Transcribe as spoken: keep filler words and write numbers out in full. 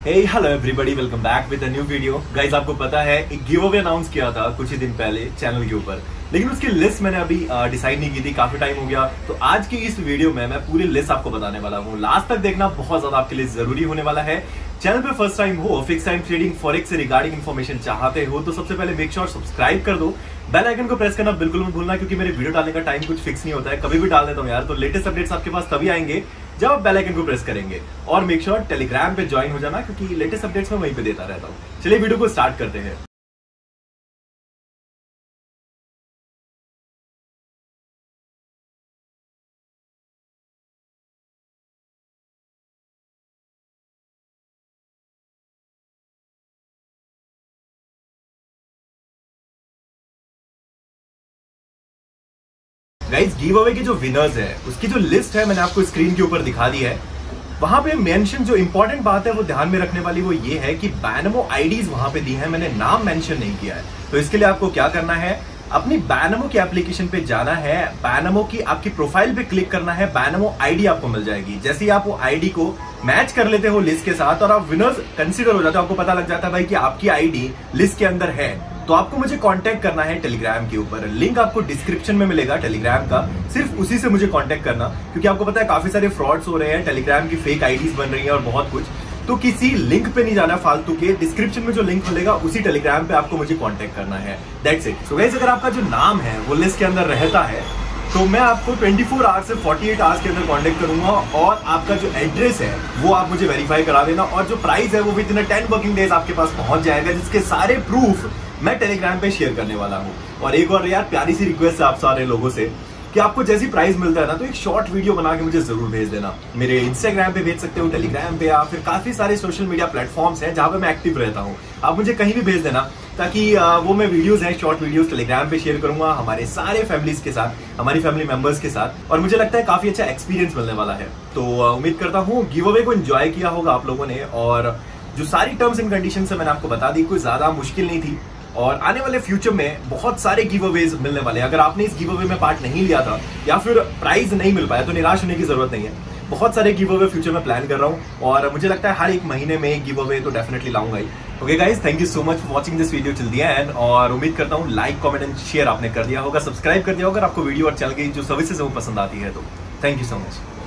Hey hello everybody, welcome back with a new video. Guys, आपको पता है एक गिव अवे अनाउंस किया था कुछ ही दिन पहले चैनल के ऊपर, लेकिन उसकी लिस्ट मैंने अभी डिसाइड नहीं की थी, काफी टाइम हो गया। तो आज की इस वीडियो में मैं पूरी लिस्ट आपको बताने वाला हूँ। लास्ट तक देखना बहुत ज्यादा आपके लिए जरूरी होने वाला है। चैनल पे फर्स्ट टाइम हो, फिक्स टाइम ट्रेडिंग फॉरेक्स से रिगार्डिंग इन्फॉर्मेशन चाहते हो तो सबसे पहले मेक श्योर सब्सक्राइब कर दो, बेल आइकन को प्रेस करना बिल्कुल मत भूलना, क्योंकि मेरे वीडियो डालने का टाइम कुछ फिक्स नहीं होता है, कभी भी डाल देता हूँ यार। तो लेटेस्ट अपडेट्स आपके पास तभी आएंगे जब आप बेल आइकन को प्रेस करेंगे। और मेक श्योर टेलीग्राम पे ज्वाइन हो जाना, क्योंकि लेटेस्ट अपडेट्स मैं वहीं पे देता रहता हूँ। चलिए वीडियो को स्टार्ट करते हैं। गाइस, गिव अवे के जो विनर्स है उसकी जो लिस्ट है मैंने आपको स्क्रीन के ऊपर दिखा दी है। वहां पे मेंशन जो इंपॉर्टेंट बात है वो ध्यान में रखने वाली वो ये है कि बैनमो आईडीज वहां पे दी है, मैंने नाम मेंशन नहीं किया है। तो इसके लिए आपको क्या करना है, अपनी बैनमो की एप्लीकेशन पे जाना है, बैनमो की आपकी प्रोफाइल पे क्लिक करना है, बैनमो आईडी आपको मिल जाएगी। जैसे ही आप वो आईडी को मैच कर लेते हो लिस्ट के साथ और आप विनर्स कंसीडर हो जाते हो, आपको पता लग जाता है भाई कि आपकी आईडी लिस्ट के अंदर है, तो आपको मुझे कांटेक्ट करना है टेलीग्राम के ऊपर। लिंक आपको डिस्क्रिप्शन में मिलेगा टेलीग्राम का, सिर्फ उसी से मुझे कांटेक्ट करना, क्योंकि आपको पता है काफी सारे फ्रॉड्स हो रहे हैं, टेलीग्राम की फेक आईडीज बन रही है और बहुत कुछ। तो किसी लिंक पे नहीं जाना फालतू के, डिस्क्रिप्शन में जो लिंक मिलेगा उसी टेलीग्राम पे आपको मुझे कांटेक्ट करना है। That's it. सो गाइस, अगर आपका जो नाम है वो लिस्ट के अंदर रहता है तो मैं आपको चौबीस आवर्स से अड़तालीस आवर्स के अंदर कांटेक्ट करूंगा, और आपका जो एड्रेस है वो आप मुझे वेरीफाई करा देना, और जो प्राइस है वो within ten working days आपके पास पहुंच जाएगा, जिसके सारे प्रूफ मैं टेलीग्राम पे शेयर करने वाला हूँ। और एक और यार प्यारी सी रिक्वेस्ट है आप सारे लोगों से कि आपको जैसी प्राइस मिलता है ना, तो एक शॉर्ट वीडियो बना के मुझे जरूर भेज देना। मेरे इंस्टाग्राम पे भेज सकते हो, टेलीग्राम पे, या फिर काफी सारे सोशल मीडिया प्लेटफॉर्म्स हैं जहां पे मैं एक्टिव रहता हूँ। आप मुझे कहीं भी भेज देना, ताकि वो मैं वीडियोस हैं, शॉर्ट वीडियोस टेलीग्राम पे शेयर करूंगा हमारे सारे फैमिलीज के साथ, हमारी फैमिली मेंबर्स के साथ, और मुझे लगता है काफी अच्छा एक्सपीरियंस मिलने वाला है। तो उम्मीद करता हूँ गिव अवे को एंजॉय किया होगा आप लोगों ने, और जो सारी टर्म्स एंड कंडीशन है मैंने आपको बता दी, कोई ज्यादा मुश्किल नहीं थी। और आने वाले फ्यूचर में बहुत सारे गिव अवेज मिलने वाले हैं। अगर आपने इस गिव अवे में पार्ट नहीं लिया था या फिर प्राइज नहीं मिल पाया तो निराश होने की जरूरत नहीं है। बहुत सारे गिव अवे फ्यूचर में प्लान कर रहा हूं, और मुझे लगता है हर एक महीने में एक गिव अवे तो डेफिनेटली लाऊंगा ही। Okay guys, thank you so much for watching this video till the end, और उम्मीद करता हूं लाइक, कमेंट एंड शेयर आपने कर दिया होगा, सब्सक्राइब कर दिया होगा, अगर आपको वीडियो और चैनल की जो सर्विसेज है वो पसंद आती है तो। Thank you so much.